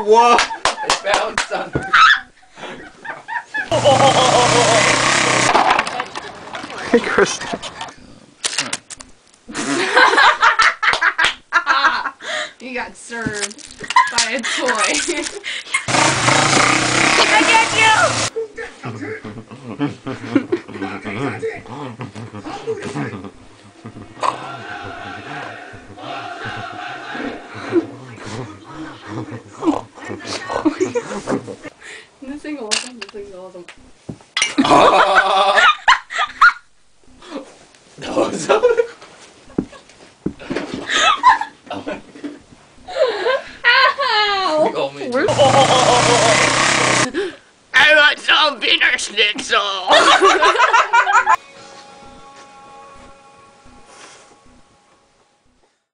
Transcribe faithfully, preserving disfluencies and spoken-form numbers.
What? I found something. Hey, Kristen. You got served by a toy. I get you! This thing awesome, this thing's awesome. That was